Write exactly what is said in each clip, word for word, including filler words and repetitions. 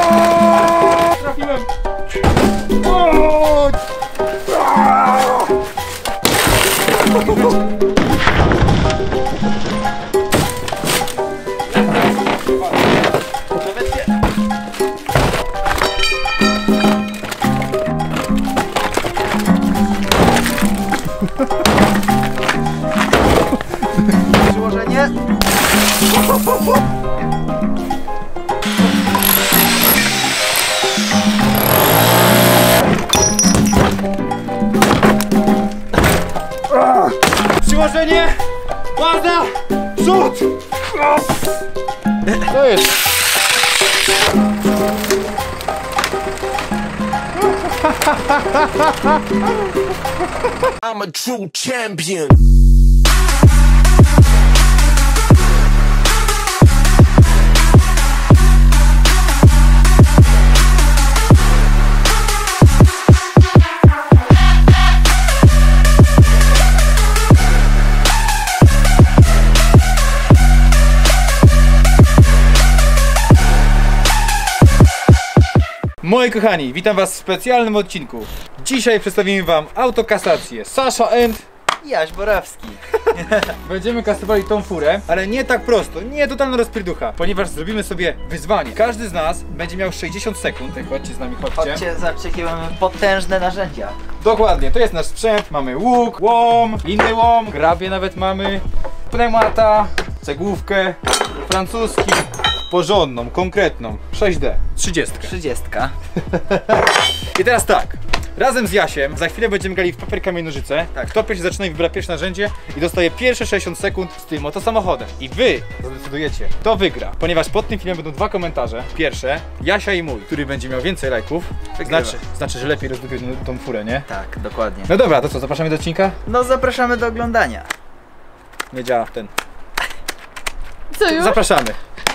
Trafiłem! O! Przyłożenie. Przyłożenie! Łaza! Przód! To jest! I'm a true champion. Moi kochani, witam was w specjalnym odcinku. Dzisiaj przedstawimy wam autokasację Sasha and Jaś Borawski. Będziemy kasowali tą furę, ale nie tak prosto, nie totalna rozpierducha, ponieważ zrobimy sobie wyzwanie. Każdy z nas będzie miał sześćdziesiąt sekund. Tak, chodźcie z nami, chodźcie. Chodźcie, zobaczcie, jakie mamy potężne narzędzia. Dokładnie, to jest nasz sprzęt. Mamy łuk, łom, inny łom, grabie nawet mamy, pneumata, cegłówkę, francuski, porządną, konkretną, sześć D, trzydzieści. Trzydziestka. I teraz tak, razem z Jasiem za chwilę będziemy grali w papier, kamień, nożyce. Tak. Kto pierwszy zaczyna i wybiera pierwsze narzędzie i dostaje pierwsze sześćdziesiąt sekund z tym oto samochodem. I wy zadecydujecie, kto wygra. Ponieważ pod tym filmem będą dwa komentarze. Pierwsze, Jasia i mój, który będzie miał więcej lajków. Znaczy, znaczy, że lepiej rozdupię tą, tą furę, nie? Tak, dokładnie. No dobra, to co, zapraszamy do odcinka? No zapraszamy do oglądania. Nie działa ten. Co już? Zapraszamy.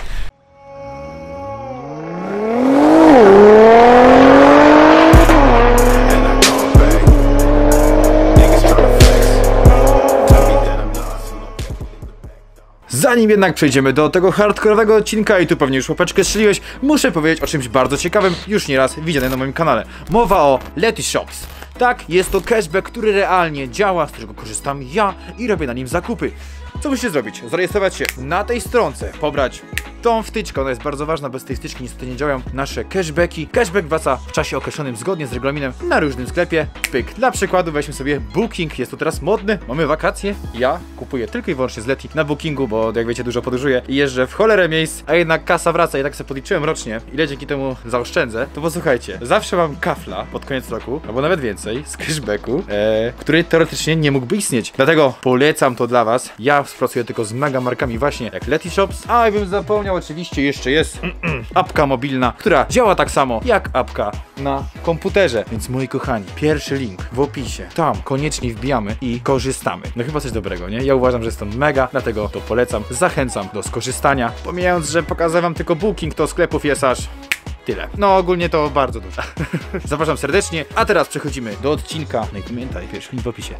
Zanim jednak przejdziemy do tego hardkorowego odcinka i tu pewnie już łapeczkę strzeliłeś, muszę powiedzieć o czymś bardzo ciekawym, już nieraz widziane na moim kanale. Mowa o Letyshops. Tak, jest to cashback, który realnie działa, z którego korzystam ja i robię na nim zakupy. Co musicie zrobić? Zarejestrować się na tej stronce, pobrać tą wtyczkę, ona jest bardzo ważna, bez tej wtyczki niestety nie działają nasze cashbacki. Cashback wraca w czasie określonym zgodnie z regulaminem na różnym sklepie. Pyk. Dla przykładu weźmy sobie Booking, jest to teraz modny, mamy wakacje. Ja kupuję tylko i wyłącznie z Leti na Bookingu, bo jak wiecie dużo podróżuję i jeżdżę w cholerę miejsc, a jednak kasa wraca i tak sobie podliczyłem rocznie, ile dzięki temu zaoszczędzę. To posłuchajcie, zawsze mam kafla pod koniec roku, albo nawet więcej, z cashbacku, ee, który teoretycznie nie mógłby istnieć. Dlatego polecam to dla was. Ja współpracuję tylko z mega markami właśnie jak Letyshops, a bym zapomniał, oczywiście jeszcze jest apka mobilna, która działa tak samo jak apka na komputerze. Więc moi kochani, pierwszy link w opisie, tam koniecznie wbijamy i korzystamy. No chyba coś dobrego, nie? Ja uważam, że jest to mega, dlatego to polecam, zachęcam do skorzystania. Pomijając, że pokażę wam tylko Booking, to sklepów jest aż tyle. No ogólnie to bardzo dużo. Zapraszam serdecznie, a teraz przechodzimy do odcinka. No i pamiętaj, pierwszy link w opisie.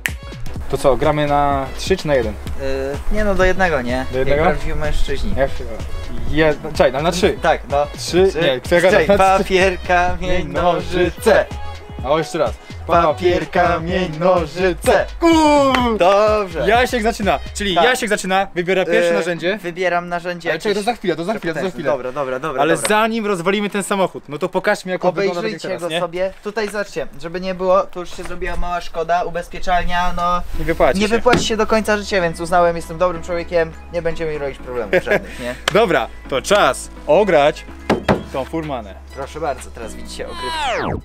To co, gramy na trzy czy na jeden? Yy, nie no, do jednego, nie? Do jednego? Jak prawdziwi mężczyźni. Jak się... Je... Czekaj, na, na trzy. Tak, no. Trzy, Trzy, nie, kto czekaj, na papier, kamień, nożyce. A o, jeszcze raz. Papier, kamień, nożyce. Uuu! Dobrze. Jasiek zaczyna, czyli Tak. Jasiek zaczyna, wybiera pierwsze Yy, narzędzie. Wybieram narzędzie. Ale czekaj, to jakieś za chwilę, to za chwilę, to za chwilę. Dobra, dobra, dobra. Ale dobra. zanim rozwalimy ten samochód, no to pokażmy, jak on wygląda tak jak Obejrzyjcie teraz, go nie? sobie. Tutaj zobaczcie, żeby nie było, tu już się zrobiła mała szkoda, ubezpieczalnia, no Nie wypłaci nie się. wypłaci się do końca życia, więc uznałem, jestem dobrym człowiekiem, nie będziemy mi robić problemów żadnych, nie? Dobra, to czas ograć tą furmanę. Proszę bardzo, teraz widzicie okrywkę.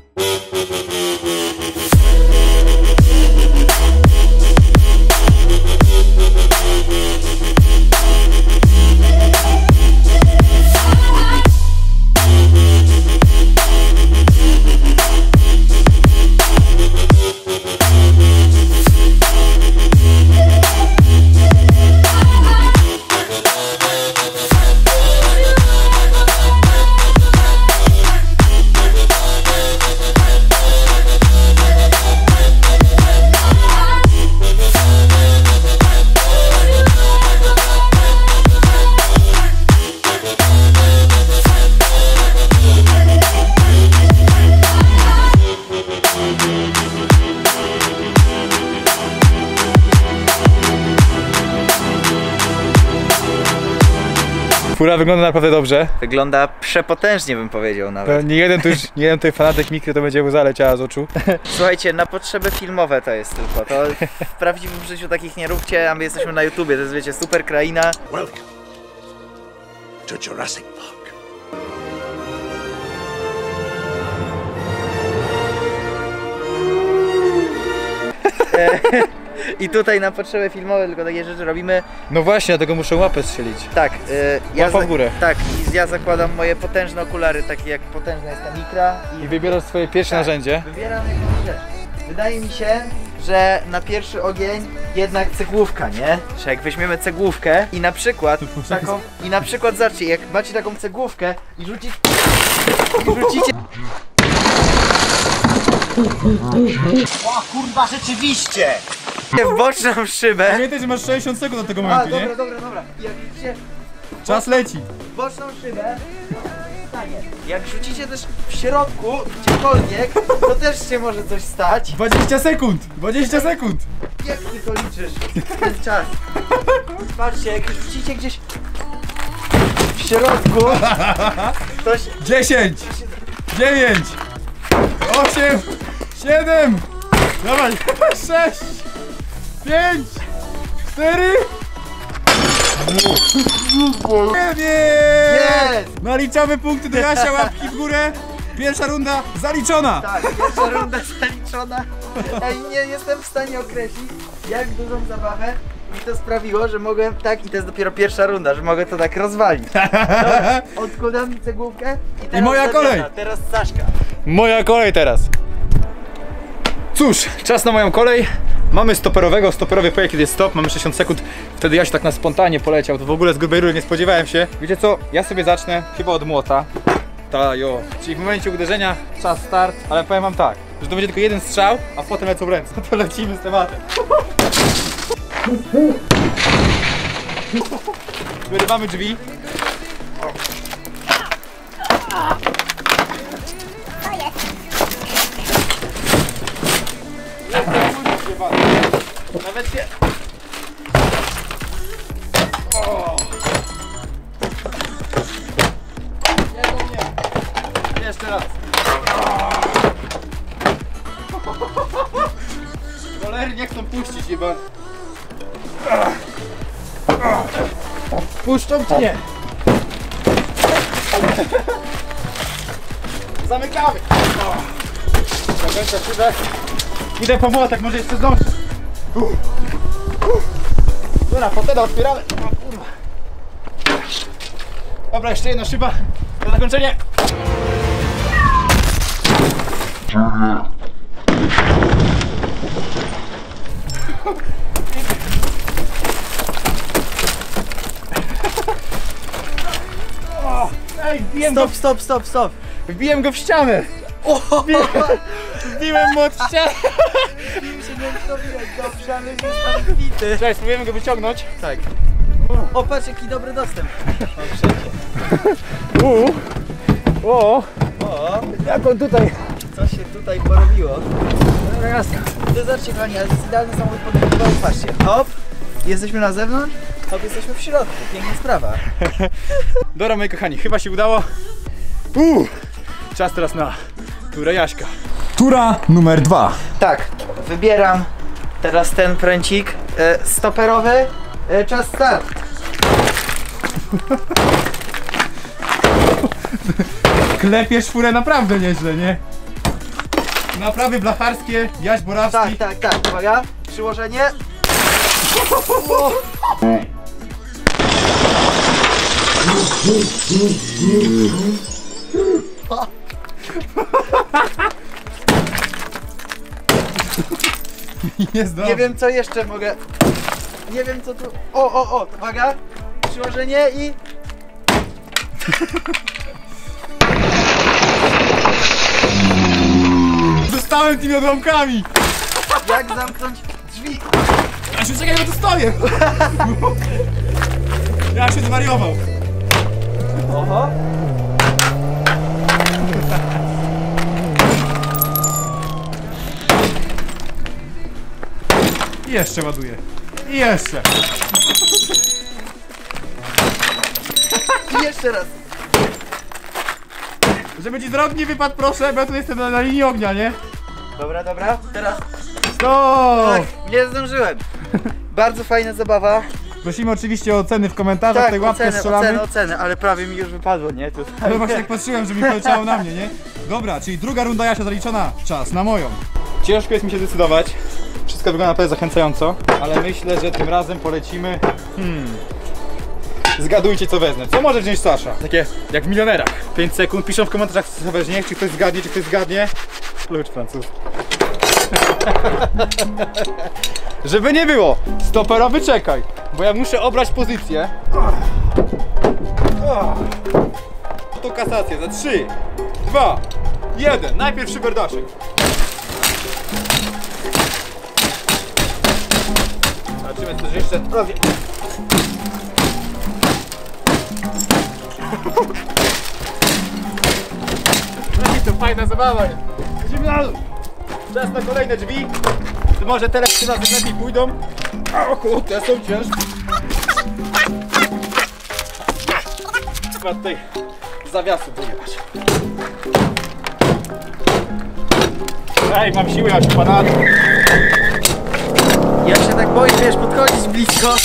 Fura wygląda naprawdę dobrze. Wygląda przepotężnie, bym powiedział nawet. Nie jeden, tu już, nie jeden tutaj fanatyk mikry to będzie łza leciała z oczu. Słuchajcie, na potrzeby filmowe to jest tylko. To w prawdziwym życiu takich nie róbcie, a my jesteśmy na YouTubie, to jest, wiecie, super kraina. Welcome to Jurassic Park. I tutaj na potrzeby filmowe tylko takie rzeczy robimy. No właśnie, dlatego muszę łapę strzelić. Tak, y, ja Łapa w górę. Tak, i ja zakładam moje potężne okulary, takie jak potężna jest ta mikra. I wybierasz swoje pierwsze tak, narzędzie. Wybieram jakąś rzecz. Wydaje mi się, że na pierwszy ogień jednak cegłówka, nie? Że jak weźmiemy cegłówkę i na przykład taką, i na przykład zobaczcie, jak macie taką cegłówkę i rzucić, i rzucicie. O kurwa, rzeczywiście! w boczną szybę. Pamiętaj, że masz sześćdziesiąt sekund do tego A, momentu, dobra, nie? dobra, dobra. I jak rzucicie Czas leci. w boczną szybę, stanie. Jak rzucicie też w środku, gdziekolwiek, to też się może coś stać. dwadzieścia sekund! dwadzieścia sekund! Jak ty to liczysz? Ten czas. Patrzcie, jak rzucicie gdzieś w środku, to się... dziesięć! dziewięć! osiem! siedem! Dawaj! sześć! pięć! cztery! Jest! Naliczamy punkty do Jasia, łapki w górę. Pierwsza runda zaliczona. Tak, pierwsza runda zaliczona. Ej, nie jestem w stanie określić, jak dużą zabawę mi to sprawiło, że mogłem tak, i to jest dopiero pierwsza runda, że mogę to tak rozwalić. Dobra, odkładam cegłówkę i teraz moja Damiana, kolej. Teraz Saszka. Moja kolej teraz. Cóż, czas na moją kolej. Mamy stoperowego, stoperowy powie kiedy jest stop, mamy sześćdziesiąt sekund. Wtedy Jasiu tak na spontanie poleciał, to w ogóle z grubej rury nie spodziewałem się. Wiecie co, ja sobie zacznę chyba od młota. Ta jo, czyli w momencie uderzenia czas start, ale powiem wam tak, że to będzie tylko jeden strzał, a potem lecą ręce. No to lecimy z tematem. Wyrywamy drzwi. Nawet nie. O. Nie, no nie. Jeszcze raz. Cholery nie chcą puścić chyba. Puszczą czy nie? Zamykamy. Zakończę szybę. Idę po młotek, może jeszcze zdążę. Dobra, fotela otwieramy. O, kurwa. Dobra, jeszcze jedna szyba na zakończenie. O, ej, wbiłem Stop, go, stop, stop, stop. wbiłem go w ścianę. Wbiłem, wbiłem młot w ścianę. Dobrze, ale jest tam bity. Cześć, spróbujemy go wyciągnąć. Tak. O, patrz jaki dobry dostęp. Uuu. O, O, jak on tutaj. co się tutaj porobiło? Dobra, jasne. To zobaczcie kochani, ale to jest idealny samochód podróżowy. Patrzcie, hop, jesteśmy na zewnątrz, hop, jesteśmy w środku. Piękna sprawa. Dobra, moi kochani, chyba się udało. Uuu. Czas teraz na turę Jaśka. Tura numer dwa. Tak, wybieram teraz ten pręcik e, stoperowy. E, czas start. Klepiesz furę naprawdę nieźle, nie? Naprawy blacharskie, Jaś Borawski. Tak, tak, tak, uwaga, przyłożenie. O. Jest dobrze. Nie wiem co jeszcze mogę. Nie wiem co tu. O, o, o, uwaga, przyłożenie i. Zostałem tymi odłamkami. Jak zamknąć drzwi? Jasiu, czekaj, bo tu stoję. Ja się zwariował. Oho. I jeszcze ładuję. I jeszcze. Jeszcze raz. Żeby ci z rąk nie wypadł, proszę, bo ja tu jestem na, na linii ognia, nie? Dobra, dobra, teraz. Stop! Tak, nie zdążyłem. Bardzo fajna zabawa. Prosimy oczywiście o oceny w komentarzach, Tak, tutaj łapkę oceny, strzelamy. oceny, oceny, ale prawie mi już wypadło, nie? Tutaj. Ale właśnie tak patrzyłem, że mi poleciało na mnie, nie? Dobra, czyli druga runda Jasia zaliczona. Czas na moją. Ciężko jest mi się decydować. Wszystko wygląda naprawdę zachęcająco, ale myślę, że tym razem polecimy... Hmm... Zgadujcie, co wezmę. Co może wziąć Sasza? Takie jak w milionerach. pięć sekund, piszą w komentarzach, co weźmie, czy ktoś zgadnie, czy ktoś zgadnie. Klucz francuski. Żeby nie było, stoperowy czekaj, bo ja muszę obrać pozycję. To kasacja za trzy, dwa, jeden. Najpierw szyberdaszek. Zobaczymy, co jeszcze robię. No i to fajna zabawa. Idziemy na dół. Czas na kolejne drzwi. To może te lepsze razem lepiej pójdą. O kurde, są ciężkie. Trzeba tutaj zawiasu wyjebać. Ej, mam siły, ja się pana. Ja się tak boję, wiesz, podchodzić blisko.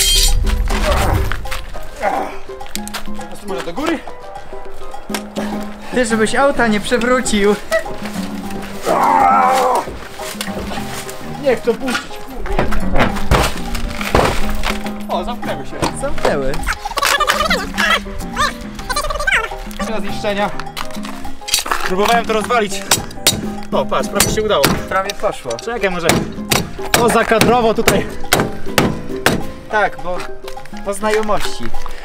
Teraz może do góry? Ty, żebyś auta nie przewrócił. Nie chcę puścić, kurde. O, zamknęły się. Zamknęły. Jeszcze zniszczenia. Próbowałem to rozwalić. O, patrz, prawie się udało. Prawie poszło. Czekaj, może o zakadrowo tutaj. Tak, bo po znajomości.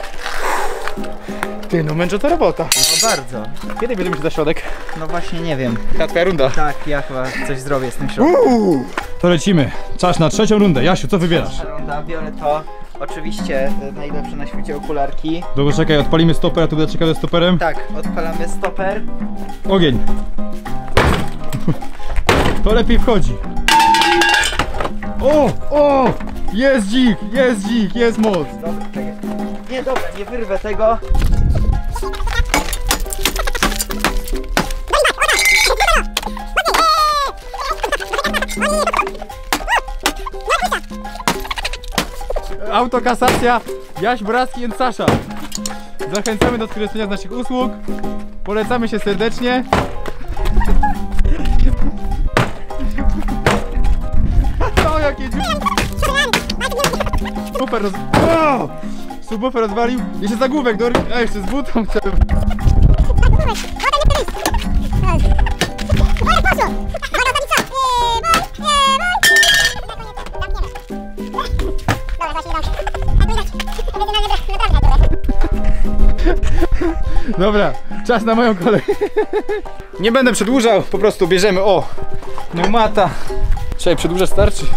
Ty, no męczę to robota. No bardzo. Kiedy bierzemy się za środek? No właśnie nie wiem. Ta twoja runda. Tak, ja chyba coś zrobię z tym środkiem. Uuu. To lecimy. Czas na trzecią rundę. Jasiu, co wybierasz? Runda, biorę to. Oczywiście y, najlepsze na świecie okularki. Dobra, czekaj, odpalimy stoper, a tu będę czekał ze stoperem. Tak, odpalamy stoper. Ogień. To lepiej wchodzi. O, o! Jest dzik, jest dzik, jest moc. Dobra, czekaj. Nie, dobra, nie wyrwę tego. Autokasacja, Jaś Boracki and Sasza. Zachęcamy do skorzystania z naszych usług. Polecamy się serdecznie. O, jakie dziury. Super roz... O! Subwoofer rozwalił. Jeszcze zagłówek do... A jeszcze z butą chciałem. Dobra, czas na moją kolej. Nie będę przedłużał, po prostu bierzemy, o, pneumata. Czekaj, przedłużę, starczy.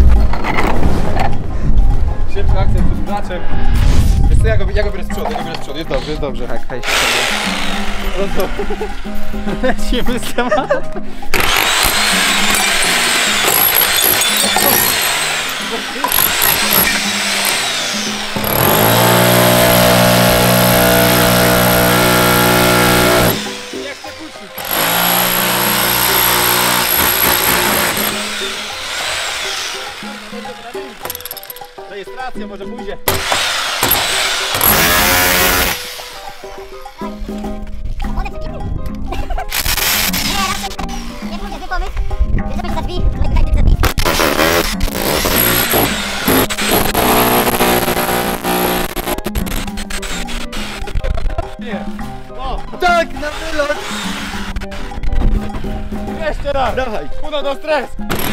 Szybka akcja z przedłużaczem. Wiesz co, ja go, ja go biorę z przodu, ja go biorę z przodu, jest dobrze, jest dobrze. Tak, weź sobie. No to lecimy z tematem. Rejestracja może pójdzie. Nie. O, Tak, na wylot! jeszcze raz. Dawaj. Uno do stres.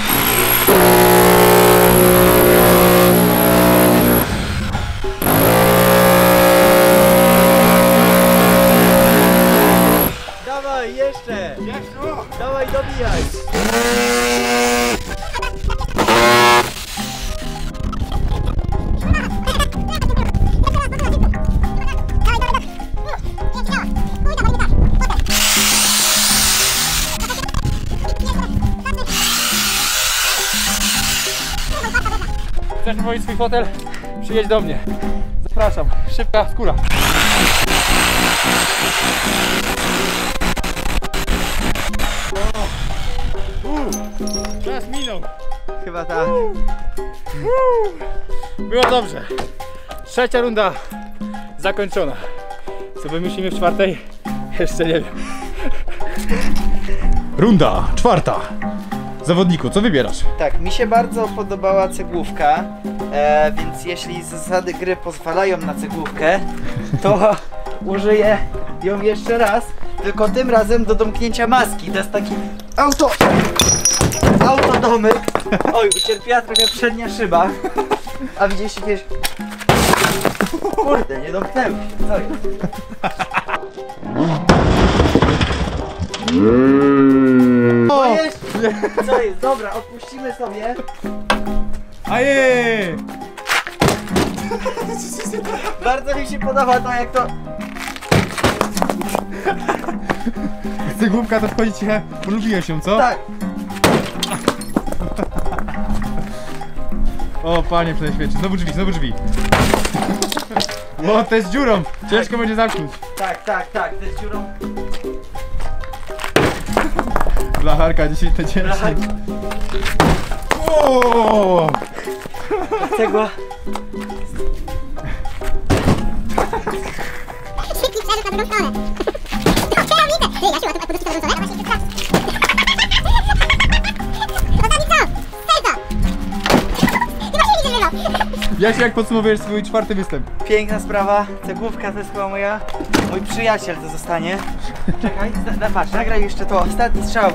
Dawaj, jeszcze! Jasiu. Dawaj, dobijaj! Chcesz powiedzieć swój fotel? Przyjedź do mnie. Zapraszam. Szybka skóra. minął. Chyba tak. Było dobrze. Trzecia runda zakończona. Co wymyślimy w czwartej? Jeszcze nie wiem. Runda czwarta. Zawodniku, co wybierasz? Tak, mi się bardzo podobała cegłówka, e, więc jeśli zasady gry pozwalają na cegłówkę, to użyję ją jeszcze raz, tylko tym razem do domknięcia maski. To jest taki auto... autodomyk. Oj, ucierpiała trochę przednia szyba. A widzieliście kiedyś... Kurde, nie domknęły się. Co jest? O jest! Co jest? Dobra, odpuścimy sobie. Ajej! Bardzo mi się podoba to, jak to... Cegłówka to wchodzi cię, polubiłeś ją, co? Tak. O panie prześwieci, znowu drzwi, znowu drzwi. O, to jest dziurą, ciężko będzie zamknąć. Tak, tak, tak, to jest dziurą. Blacharka dzisiaj to ciężko. Blacharka. O! Cegła. Jasiu, jak podsumowujesz swój czwarty występ? Piękna sprawa, cegłówka to jest chyba moja... Mój przyjaciel to zostanie. Czekaj, na, patrz, nagraj jeszcze to, ostatni strzał.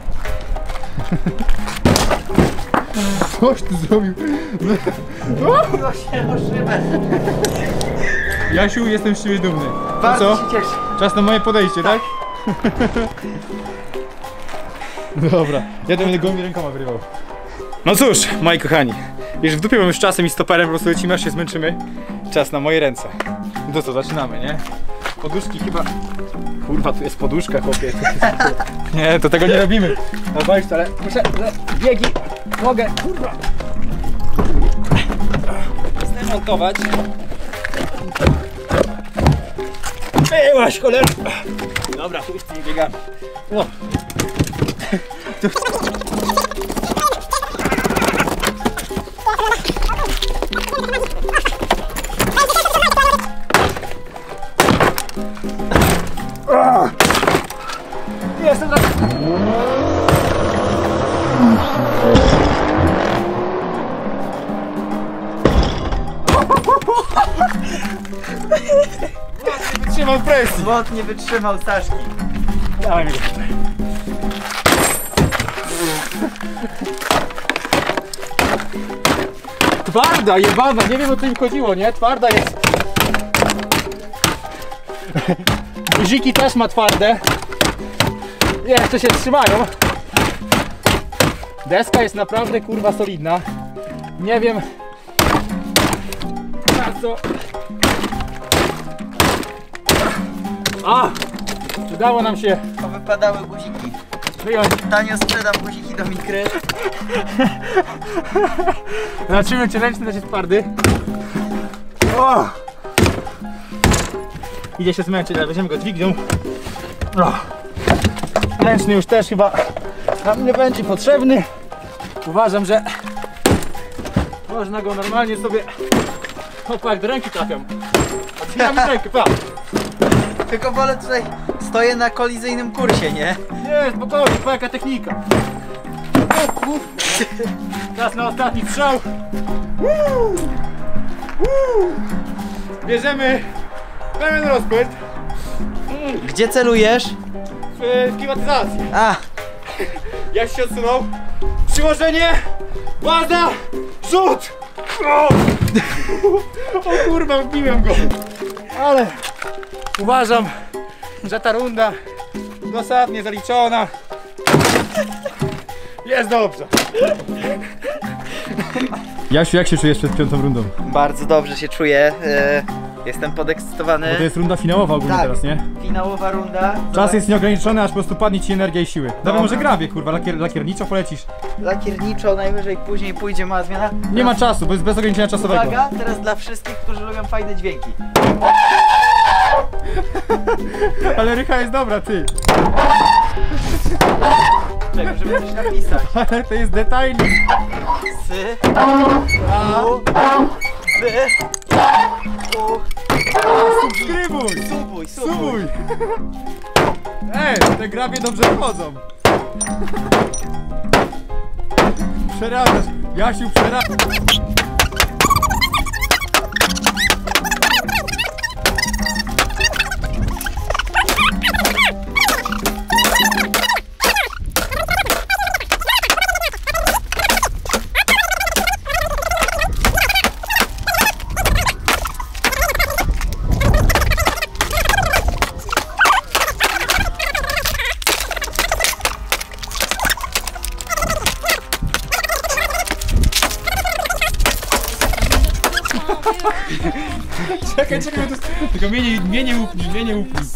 Coś ty zrobił. Biło się o szybę. Jasiu, jestem z ciebie dumny. To Bardzo co? się cieszę. Czas na moje podejście, tak? Dobra, ja to będę gołymi rękoma wyrywał. No cóż, moi kochani, już w dupie mam już czasem i stoperem, po prostu lecimy, aż się zmęczymy. Czas na moje ręce. No to co, zaczynamy, nie? Poduszki chyba... Kurwa, tu jest poduszka, chłopie. Nie, to tego nie robimy. No boisz, ale muszę... Biegi, mogę, kurwa. Zdemontować. Byłaś, cholera. Dobra, chuj z tymi biegami. No. Jestem na... Nie wytrzymał presji. Wod nie wytrzymał Staszki. Dawaj mi go tutaj. Twarda, jebana, nie wiem o co im chodziło, nie? Twarda jest. Guziki też ma twarde. Jeszcze się trzymają. Deska jest naprawdę kurwa solidna. Nie wiem na co. A! Udało nam się Powypadały guziki. wyjąć. Tanio sprzedam guziki do mikry. Zobaczymy, czy ręczny też jest twardy. O! Idzie się zmęczyć, ale weźmiemy go dźwignią. O! Ręczny już też chyba nam nie będzie potrzebny. Uważam, że można go normalnie sobie... Opa, jak do ręki trafiam. Otwieramy rękę, pa! Tylko wolę tutaj... Stoję na kolizyjnym kursie, nie? Nie, spokojnie, pa, jaka technika. Czas na ostatni strzał. Bierzemy pełen rozpęd Gdzie celujesz? w klimatyzację. A! Jak się odsunął? Przyłożenie! Baza! Rzut! O, o kurwa, wbiłem go! Ale uważam, że ta runda dosadnie zaliczona. Jest dobrze. Jasiu, jak się czujesz przed piątą rundą? Bardzo dobrze się czuję. E, jestem podekscytowany. Bo to jest runda finałowa ogólnie Tak. teraz, nie? Finałowa runda. Czas jest nieograniczony, aż po prostu padnie ci energia i siły. Dobra, No. może grawie, kurwa, lakier, lakierniczo polecisz. Lakierniczo, najwyżej później pójdzie mała zmiana. Nie ma czasu, bo jest bez ograniczenia czasowego. Uwaga, teraz dla wszystkich, którzy lubią fajne dźwięki. Ale rycha jest dobra, ty. Czekaj, żeby coś napisać. Ale to jest detailing. Sy, u, by, u, Subskrybuj! subuj, subuj. Subuj! Ej, te grabie dobrze wchodzą. Przerażasz. Jasiu, przerażasz. Czekaj, czekaj, to jest... Tylko mnie nie, mnie nie upnij, mnie nie upnij.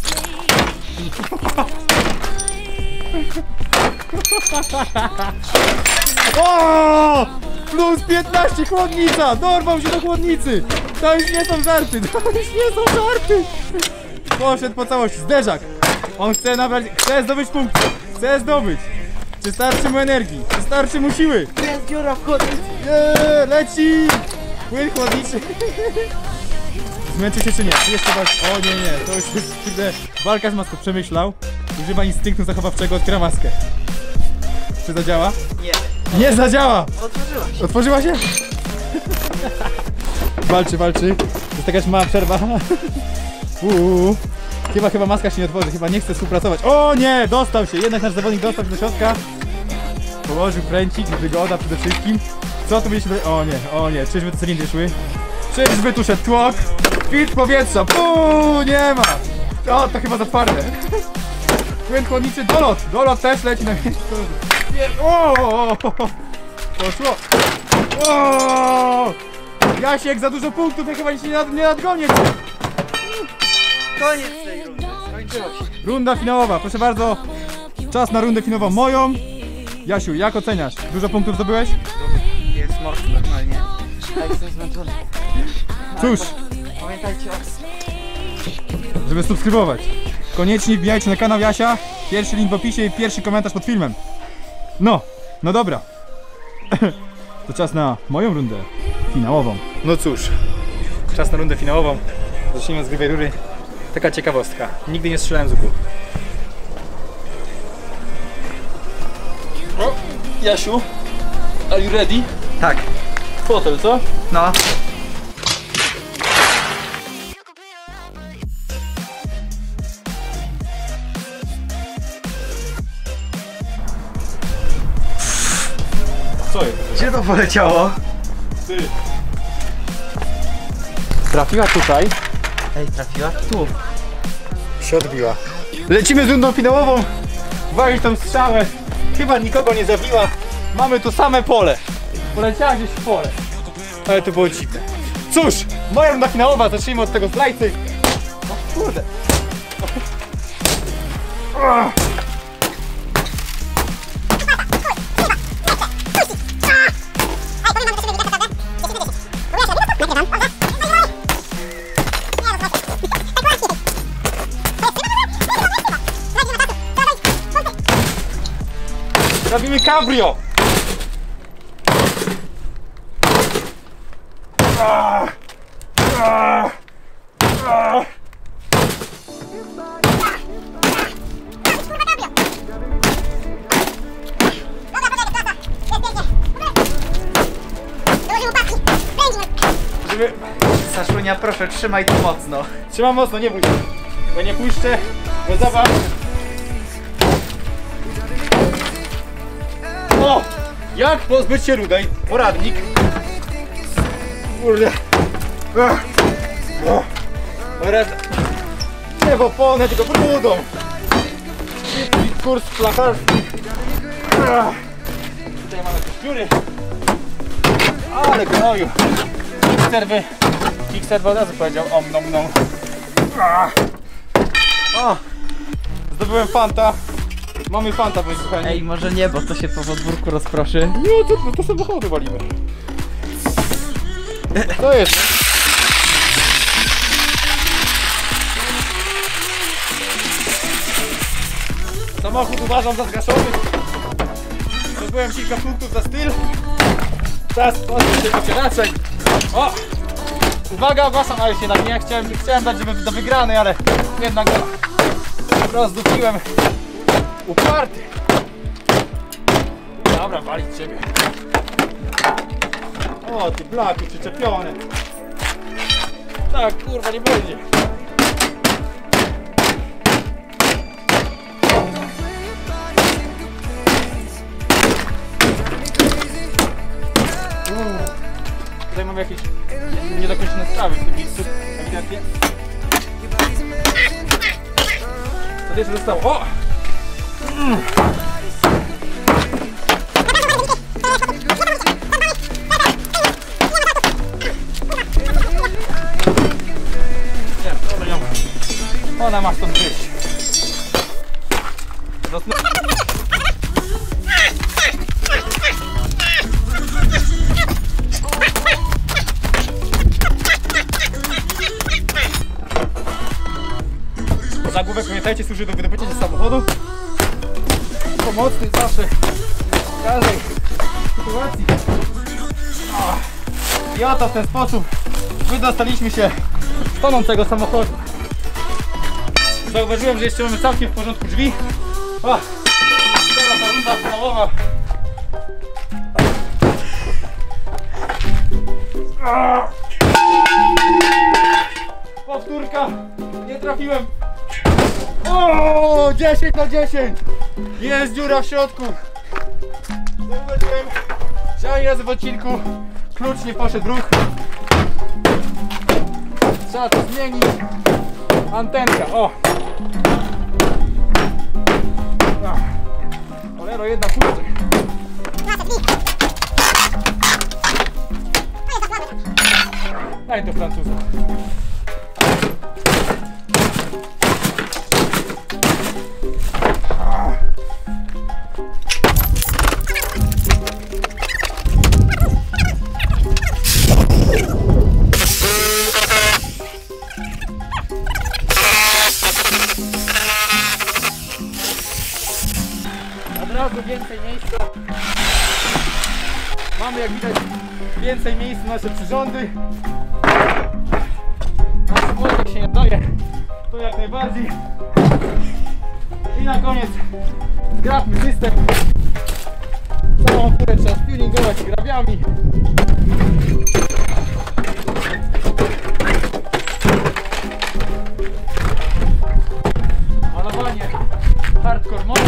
O! Plus piętnaście chłodnica! Dorwał się do chłodnicy! To już nie są żarty, to już nie są żarty! Poszedł po całości, zderzak! On chce nabrać, chce zdobyć punkt, chce zdobyć! Czy starczy mu energii? Czy starczy mu siły? Jest dziura w chodnicy. Nie, leci! Płyn chłodniczy! Zmęczy się czy nie? Czy jeszcze walka? O nie, nie, to już jest kurde, walka z maską. Przemyślał, używa instynktu zachowawczego, otwiera maskę. Czy zadziała? Nie, Nie zadziała! otworzyła się. Otworzyła się? Walczy, walczy. To jest jakaś mała przerwa. Uuu. Chyba, chyba maska się nie otworzy, chyba nie chce współpracować. O nie, dostał się, jednak nasz zawodnik dostał się do środka. Położył pręcik, wygoda przede wszystkim. Co tu mieliśmy? O nie, o nie, czyżby te cylindry szły? Czyżby tu szedł tłok? Filtr powietrza, puu, nie ma! O, to chyba za twarde. Płyn chłodniczy, dolot, dolot też leci na miejscu. Nie, o, o, o, poszło. O! Jasiek, za dużo punktów, ja chyba się nie, nad, nie nadgonię. Koniec tej rundy. Skończyło się. Runda finałowa, proszę bardzo. Czas na rundę finałową moją. Jasiu, jak oceniasz? Dużo punktów zdobyłeś? Jest mocno normalnie. A jestem zmęczony. Cóż, Pamiętajcie o... żeby subskrybować. Koniecznie wbijajcie na kanał Jasia. Pierwszy link w opisie i pierwszy komentarz pod filmem. No, no dobra. To czas na moją rundę finałową. No cóż, czas na rundę finałową. Zacznijmy z grubej rury. Taka ciekawostka. Nigdy nie strzelałem z łuku. O, Jasiu, are you ready? Tak. Fotel, co? No. Co jest? Gdzie to poleciało? Ty. Trafiła tutaj. Ej, trafiła tu. Się odbiła. Lecimy z rundą finałową. Walić tą strzałę. Chyba nikogo nie zabiła. Mamy tu same pole. Poleciała gdzieś w pole. Ale to było dziwne. Cóż, moja runda finałowa. Zacznijmy od tego slajcy. O kurde. Robimy cabrio! Ah! Ah! Ah! Żeby... Saszunia, proszę, trzymaj to mocno. Trzymam mocno, nie bój się. Bo nie puszczę, bo zobacz. O! Jak pozbyć się rudej? Poradnik. Kurde. Ach. O. Dobra. Nie w oponę, tylko brudą. I kurs flacharski. Ach. Tutaj mamy te dziury. Ale gnoju. Fixer by... Fixer by od razu powiedział om nom nom. Ach. O! Zdobyłem fanta. Mamy fanta, moi kochani. Ej, może nie, bo to się po podwórku rozproszy. Nie, to, to samochody walimy. To jest. Samochód uważam za zgaszony. Zdobyłem kilka punktów za styl. Czas pozbyć się pocieraczek. O! Uwaga, ogłaszam, ale się na mnie. Chciałem, chciałem dać, żeby do wygranej, ale jednak go rozdupiłem. Uparty. Dobra, walić ciebie. O, ty blaki przyczepione. Tak, kurwa, nie będzie. Tutaj mamy jakieś niedokończone sprawy w tym miejscu, ewidentnie. Co jeszcze zostało? O! Mm. Nie, dobra, nie ma. Ona ma stąd wyjść. Dostęp... Zagłówek, pamiętajcie, służy do wydobycia się z samochodu. Pomocny zawsze w każdej sytuacji. O. I oto w ten sposób wydostaliśmy się z tonącego samochodu. Zauważyłem, że jeszcze mamy całkiem w porządku drzwi. O. Teraz ta runda finałowa. O. Powtórka. Nie trafiłem. O, dziesięć na dziesięć! Jest dziura w środku! Zauważyłem, że ani razy w odcinku klucz nie poszedł w ruch. Trzeba to zmienić. Antenka, o! Cholero, jedna kurczę. Daj to Francuza. Od razu więcej miejsca. Mamy, jak widać, więcej miejsca na nasze przyrządy. Nasz młotek się nie daje. To jak najbardziej. I na koniec zgrabny system. Całą furę trzeba spinningować grabiami. Malowanie hardcore mode.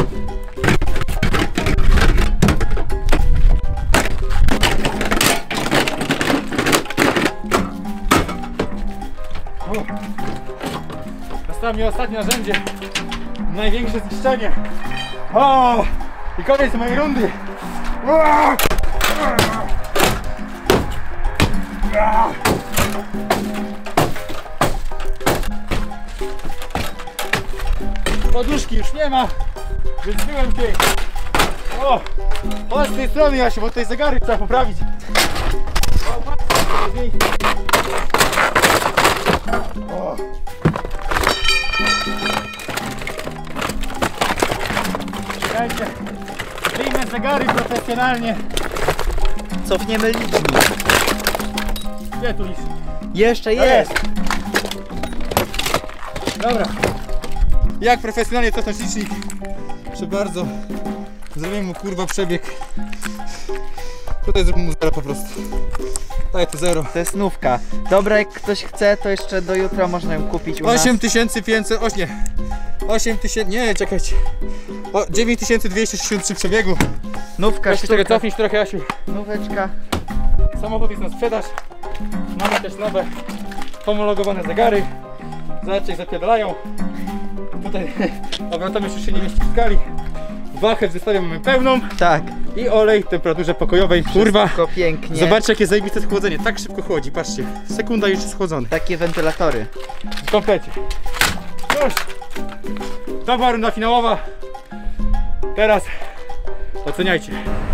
Zostało mi ostatnie narzędzie. Największe zniszczenie. O! I koniec mojej rundy. O! Poduszki już nie ma, więc byłem piękny. O! Chodź z tej strony, Jasiu, bo tutaj zegary trzeba poprawić. O! Czekajcie, wyjmę zegary profesjonalnie. Cofniemy licznik. Gdzie tu licznik? Jeszcze jest. Dobra. Jak profesjonalnie cofnąć licznik? Proszę bardzo. Zrobimy mu kurwa przebieg. Tutaj zrobimy mu zero po prostu. Daj tu zero. To jest nówka. Dobra, jak ktoś chce, to jeszcze do jutra można ją kupić u nas. osiem tysięcy pięćset, oś nie. osiem tysięcy, nie, czekajcie. O, dziewięć tysięcy dwieście sześćdziesiąt trzy przebiegu. Nówka, Weź tego sztuka. cofnij trochę, Jasiu. Nóweczka. Samochód jest na sprzedaż. Mamy też nowe homologowane zegary. Zobaczcie, jak zapierdalają. Tutaj obrotami już się nie mieści w skali. Wachę w zestawie mamy pełną. Tak. I olej w temperaturze pokojowej. Kurwa. Wszystko pięknie. Zobaczcie, jakie zajebiste schłodzenie. Tak szybko chłodzi, patrzcie. Sekunda już jest schłodzony. Takie wentylatory. W komplecie. Już. To była runda finałowa. Teraz oceniajcie.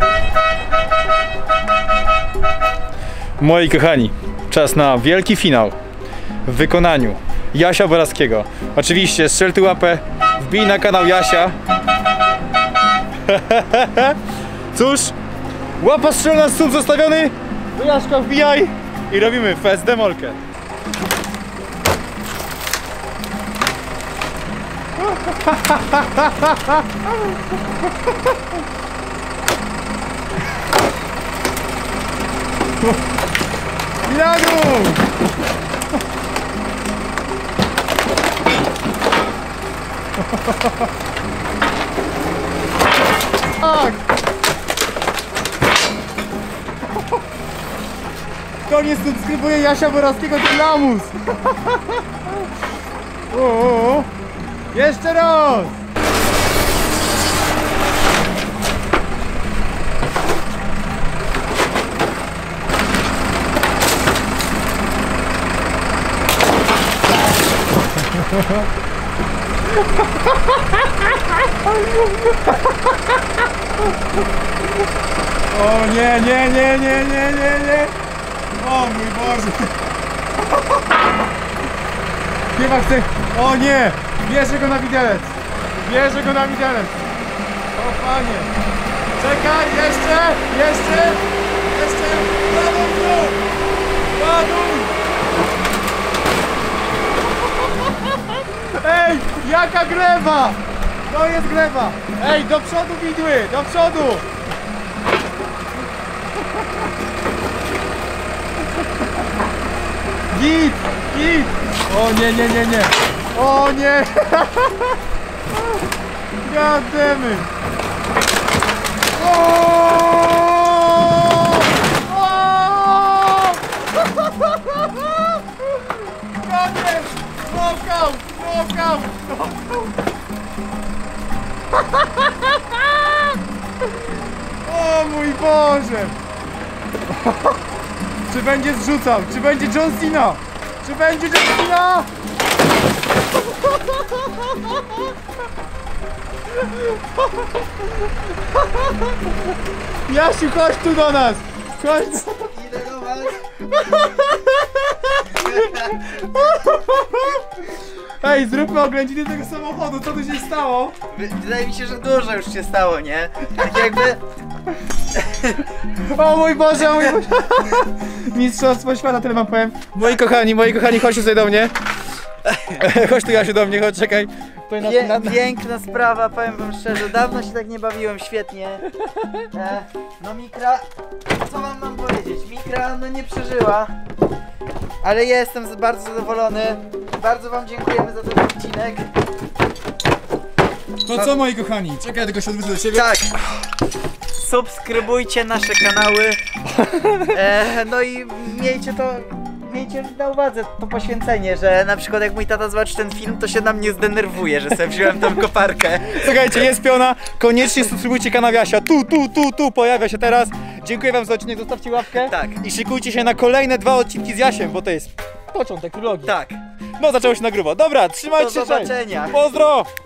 Moi kochani, czas na wielki finał w wykonaniu Jasia Borawskiego. Oczywiście strzel ty łapę, wbij na kanał Jasia. Cóż, łapa strzelna, sub zostawiony, Jaszka wbijaj i robimy fest demolkę. Jadą! Tak! Kto nie subskrybuje Jasia Borowskiego, to lamus! O, o, o. Jeszcze raz! O nie, nie, nie, nie, nie, nie, nie! O mój Boże! Chyba chcę... O nie! Bierze go na widelec! Bierze go na widelec! O panie! Czekaj! Jeszcze! Jeszcze! Jeszcze! Ładuj tu! Ładuj! Ej! Jaka gleba! To jest gleba! Ej! Do przodu widły! Do przodu! Git! Git! O nie, nie, nie, nie! O nie! Gademy! O! O! Gadem! Knockout! Knockout! O mój Boże! Czy będzie zrzucał? Czy będzie John Cena? Czy będzie John Cena? Jasiu, chodź tu do nas! Chodź! Idę do was. Ej, zróbmy oględziny tego samochodu, co tu się stało? Wy- Wydaje mi się, że dużo już się stało, nie? Tak jakby... O mój Boże, o mój Boże! Mistrzostwo świata, tyle wam powiem. Moi kochani, moi kochani, chodźcie tutaj do mnie. Chodź tu, Jasiu, do mnie, chodź, czekaj. Tutaj na, Pie- na, na... Piękna sprawa, powiem wam szczerze, dawno się tak nie bawiłem, świetnie. E, no Mikra, co wam mam powiedzieć? Mikra no nie przeżyła, ale ja jestem z- bardzo zadowolony. Bardzo wam dziękujemy za ten odcinek. No co, moi kochani, czekaj, ja tylko się odwrócę do siebie. Tak. Subskrybujcie nasze kanały. E, no i miejcie to, miejcie na uwadze to poświęcenie, że na przykład jak mój tata zobaczy ten film, to się na mnie zdenerwuje, że sobie wziąłem tą koparkę. Słuchajcie, jest piona, koniecznie subskrybujcie kanał Jasia, tu, tu, tu, tu, pojawia się teraz. Dziękuję wam za odcinek, zostawcie łapkę. Tak. I szykujcie się na kolejne dwa odcinki z Jasiem, bo to jest początek trylogii. Tak. No, zaczęło się na grubo. Dobra, trzymajcie Do się, cześć. zobaczenia. Pozdro!